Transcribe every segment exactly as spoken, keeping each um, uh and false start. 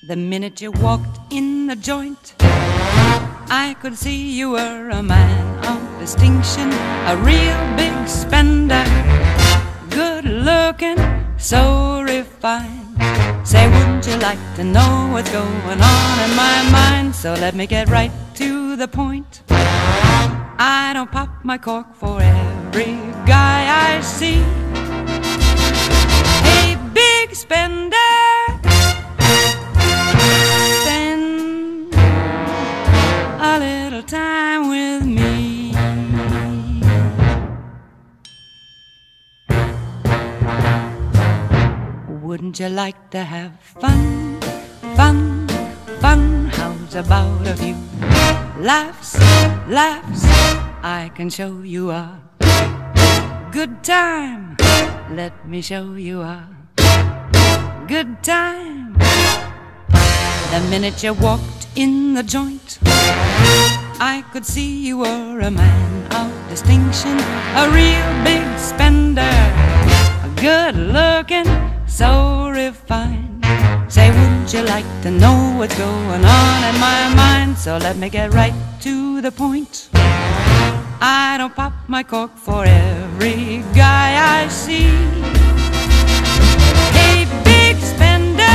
The minute you walked in the joint, I could see you were a man of distinction, a real big spender, good looking, so refined. Say, wouldn't you like to know what's going on in my mind? So let me get right to the point. I don't pop my cork for every guy I see. Hey, big spender, spend a little time with me. Wouldn't you like to have fun, fun, fun? How's about a few laughs, laughs? I can show you a good time. Let me show you a good time. The minute you walked in the joint, I could see you were a man of distinction, a real big spender, good looking, so refined. Say, wouldn't you like to know what's going on in my mind? So let me get right to the point. I don't pop my cork for every guy I see. Hey, big spender,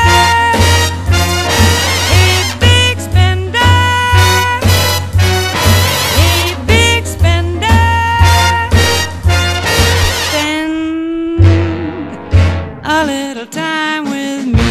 hey, big spender, hey, big spender, spend a little time with me.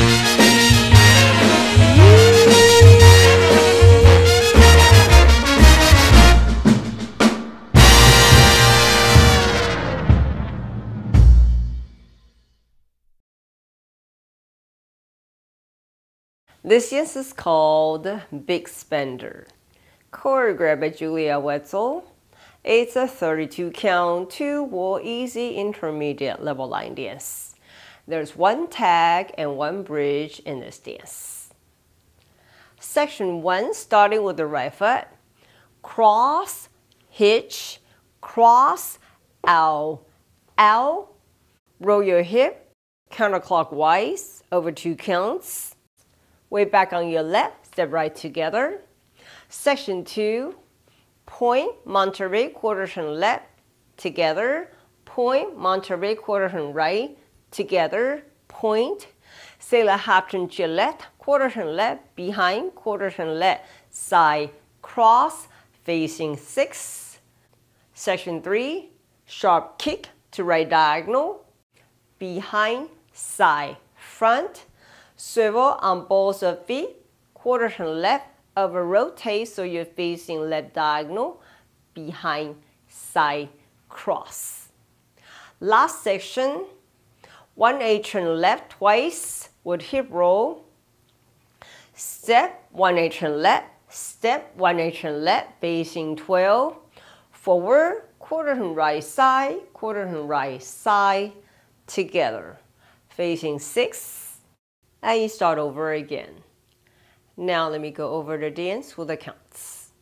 This dance is called Big Spender, choreographed by Julia Wetzel. It's a thirty-two count, two wall easy intermediate level line dance. There's one tag and one bridge in this dance. Section one, starting with the right foot, cross, hitch, cross, out, out, roll your hip counterclockwise over two counts. Way back on your left, step right together. Section two, point, Monterey, quarter turn left, together. Point, Monterey, quarter turn right, together. Point, sailor half turn to your left, quarter turn left, behind, quarter turn left, side, cross, facing six. Section three, sharp kick to right diagonal, behind, side, front. Swivel on both of feet, quarter turn left, over rotate so you're facing left diagonal, behind, side, cross. Last section, one eight turn left twice with hip roll, step, one eight turn left, step, one eight turn left, facing twelve, forward, quarter turn right side, quarter turn right side, together, facing six. And you start over again. Now let me go over the dance with the counts.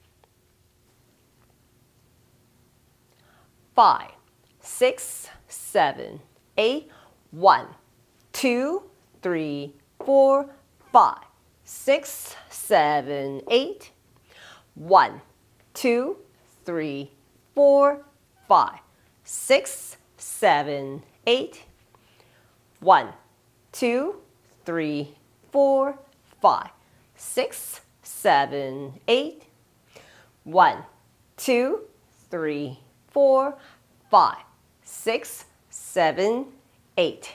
Five, six, seven, eight, one, two, three, four, five, six, seven, eight, one, two, three, four, five, six, seven, eight, one, two, three, four, five, six, seven, eight, one, two, three, four, five, six, seven, eight.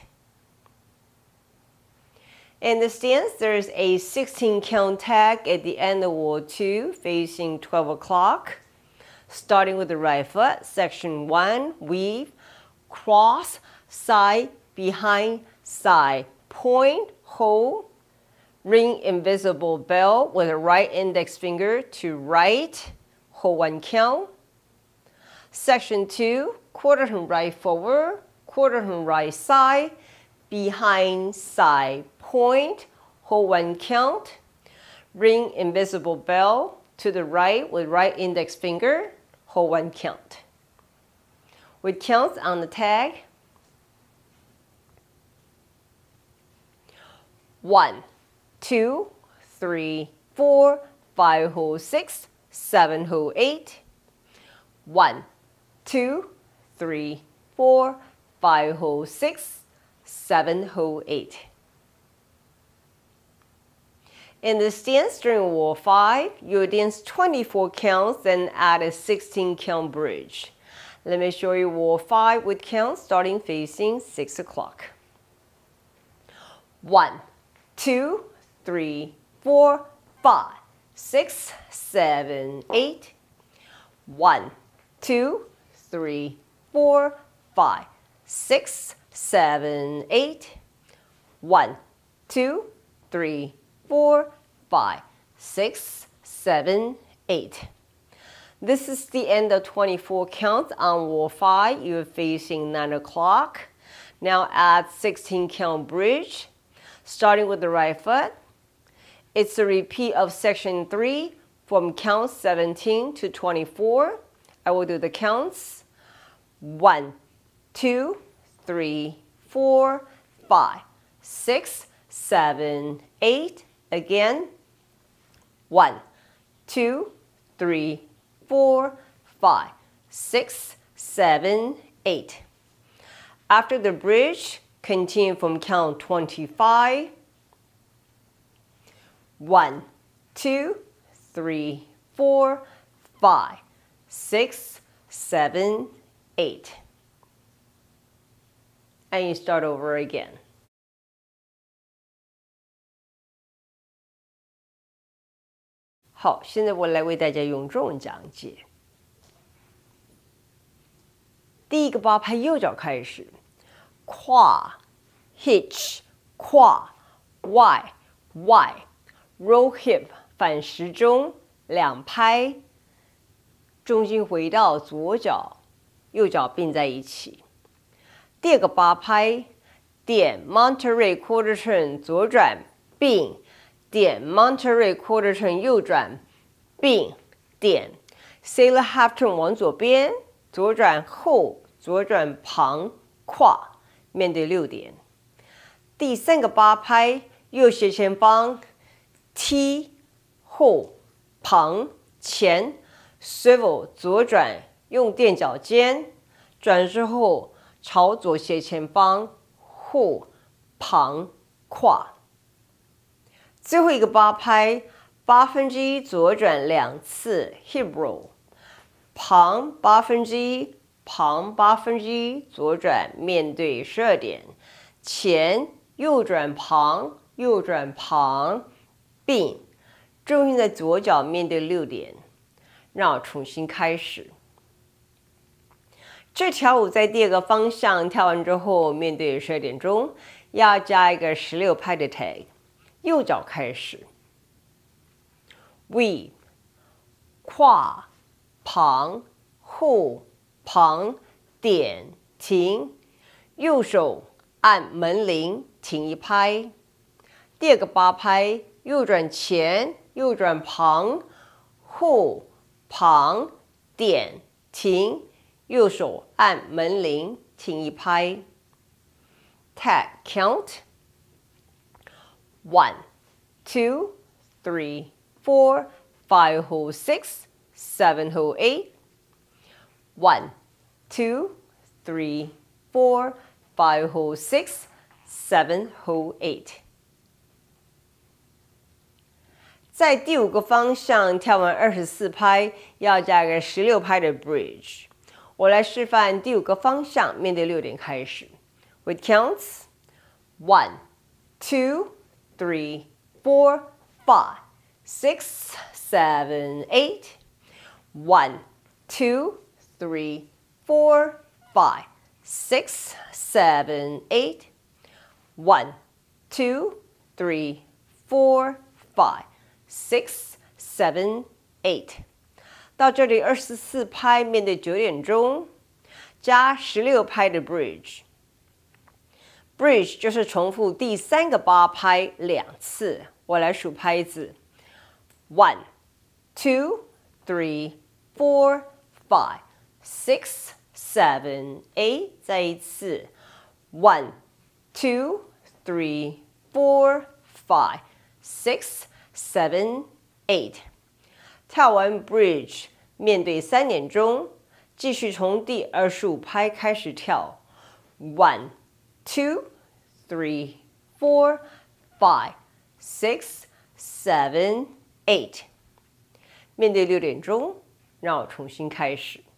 In this dance, there's a sixteen count tag at the end of wall two, facing twelve o'clock. Starting with the right foot, section one, weave, cross, side, behind, side, point, hold, ring invisible bell with the right index finger to right, hold one count. Section two, quarter turn right forward, quarter turn right side, behind, side, point, hold one count, ring invisible bell to the right with right index finger, hold one count. With counts on the tag, one, two, three, four, five, hold six, seven, hold eight. One, two, three, four, five, hold six, seven, hold eight. In the stance during wall five, you'll dance twenty-four counts, then add a sixteen count bridge. Let me show you wall five with counts starting facing six o'clock. One, two, three, four, five, six, seven, eight. One, two, three, four, five, six, seven, eight. One, two, three, four, five, six, seven, eight. This is the end of twenty-four counts on wall five. You're facing nine o'clock. Now add sixteen count bridge, starting with the right foot. It's a repeat of section three from count seventeen to twenty-four. I will do the counts. One, two, three, four, five, six, seven, eight. Again. One, two, three, four, five, six, seven, eight. After the bridge, continue from count twenty-five. One, two, three, four, five, six, seven, eight. And you start over again. 好，现在我来为大家用中文讲解。第一个八拍右脚开始，跨 hitch 跨 y y roll hip 反时钟两拍，重心回到左脚，右脚并在一起。第二个八拍点 Monterey quarter turn 左转并。 点 Monterey quarter turn 右转，并点 Sailor half turn 往左边，左转后，左转旁，跨，面对六点。第三个八拍，右斜前方 T 后旁前 swivel 左转，用垫脚尖，转之后朝左斜前方后旁跨。 最后一个八拍，八分之一左转两次 hip roll， 旁八分之一，旁八分之一左转面对十二点，前右转旁，右转旁，并重心在左脚面对六点。让我重新开始。这条舞在第二个方向跳完之后，面对十二点钟，要加一个十六拍的 tag。 右脚开始 ，weave 跨旁后旁点停，右手按门铃停一拍。第二个八拍，右转前，右转旁后旁点停，右手按门铃停一拍。Tag count。 One, two, three, four, five, hold six, seven, hold eight. One, two, three, four, five, hold six, seven, hold eight. 在第五个方向跳完二十四拍，要加个十六拍的 bridge。我来示范第五个方向，面对六点开始。With counts, one, two. Three, four, five, six, seven, eight. One, two, three, four, five, six, seven, eight. One, two, three, four, five, six, seven, eight. 到这里二十四拍，面对九点钟，加十六拍的 bridge。Bridge 就是重复第三个八拍两次。我来数拍子 ：one, two, three, four, five, six, seven, eight。再一次 ，one, two, three, four, five, six, seven, eight。跳完 bridge， 面对三点钟，继续从第二十五拍开始跳。One, two, three, four, five, six, seven, eight。面对六点钟，让我重新开始。